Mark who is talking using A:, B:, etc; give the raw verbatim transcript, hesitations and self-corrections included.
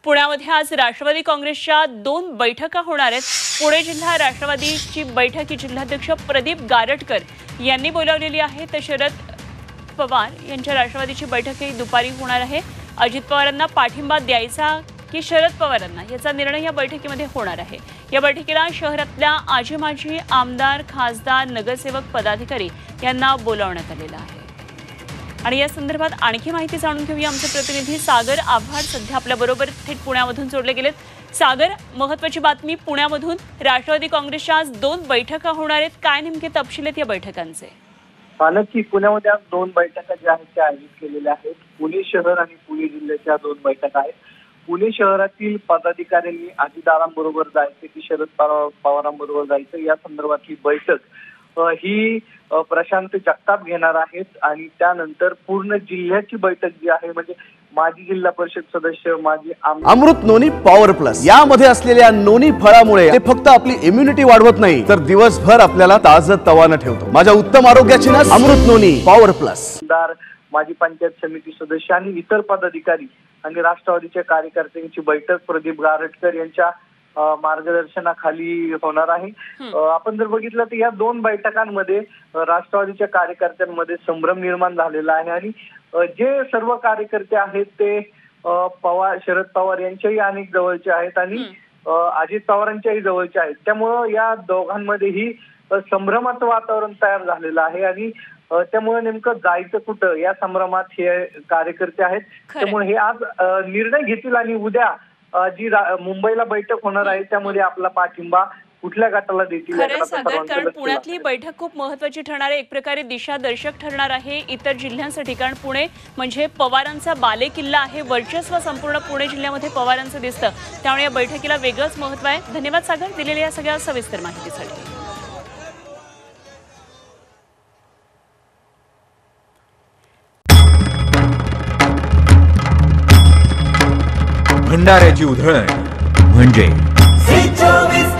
A: पुण्यामध्ये आज राष्ट्रवादी काँग्रेसच्या दोन बैठका होणार आहेत। पुणे जिल्हा राष्ट्रवादीची बैठक ही जिल्हाध्यक्ष प्रदीप गारटकर यांनी बोलावलेली आहे, तर शरद पवार यांच्या राष्ट्रवादीची बैठकही दुपारी होणार आहे। अजित पवारांना पाठिंबा द्यायचा की शरद पवारांना याचा निर्णय या बैठकीमध्ये होणार आहे। या बैठकीला शहरातल्या आजी माजी आमदार, खासदार, नगरसेवक, पदाधिकारी यांना बोलावण्यात आलेलं आहे। आणि या संदर्भात आणखी माहिती जाणून घेऊया। आमचे प्रतिनिधी सागर आव्हाड सध्या आपल्या बरोबर थेट पुण्यामधून जोडले गेलेत। सागर, महत्त्वाची बातमी पुण्यामधून राष्ट्रवादी काँग्रेसच्या आज दोन बैठका होणार आहेत, काय नेमके तपशील आहेत या बैठकांचे?
B: नक्की पुण्यामध्ये आज दोन बैठका ज्या आहेत त्या आयोजित केलेल्या आहेत। पुणे शहर आणि पुणे जिल्ह्याच्या दोन बैठका आहेत। पुणे शहरातील पदाधिकाऱ्यांनी अजितदारांबरोबर जायचं की शरद पवारांबरोबर जायचं या संदर्भातली बैठक ही प्रशांत जगताप घेणार आहेत आणि त्यानंतर पूर्ण जिल्ह्याची बैठक जी आहे म्हणजे माजी जिल्हा परिषद सदस्य, माजी
C: अमृत नोनी पॉवर प्लस यामध्ये असलेल्या नोनी फळामुळे ते फक्त आपली इम्युनिटी वाढवत नाही तर दिवसभर आपल्याला ताजंतवानं ठेवतो। माझ्या उत्तम आरोग्याची ना अमृत नोनी पॉवर प्लस।
B: माजी पंचायत समिती सदस्य आणि इतर पदाधिकारी आणि राष्ट्रवादीच्या कार्यकर्त्यांची बैठक प्रदीप गारटकर यांच्या मार्गदर्शनाखाली होणार आहे। आपण जर बघितलं तर या दोन बैठकांमध्ये राष्ट्रवादीच्या कार्यकर्त्यांमध्ये संभ्रम निर्माण झालेला आहे आणि जे सर्व कार्यकर्ते आहेत ते पवार शरद पवार यांच्याही अनेक जवळचे आहेत आणि अजित पवारांच्याही जवळचे आहेत। त्यामुळे या दोघांमध्येही संभ्रमाचं वातावरण तयार झालेलं आहे आणि त्यामुळे नेमकं जायचं कुठं या संभ्रमात हे कार्यकर्ते आहेत। त्यामुळे हे आज निर्णय घेतील आणि उद्या जी मुंबईला बैठक होणार आहे त्यामध्ये आपला पाठिंबा कुठल्या गटाला देतील।
A: कारण पुण्यातली बैठक खूप महत्त्वाची ठरणार आहे, एक प्रकारे दिशादर्शक ठरणार आहे इतर जिल्ह्यांसाठी। कारण पुणे म्हणजे पवारांचा बालेकिल्ला आहे, वर्चस्व संपूर्ण पुणे जिल्ह्यामध्ये पवारांचं दिसतं, त्यामुळे या बैठकीला वेगळंच महत्त्व आहे। धन्यवाद सागर, दिलेल्या या सगळ्या सविस्तर माहितीसाठी।
D: भंडाऱ्याची उधळण म्हणजे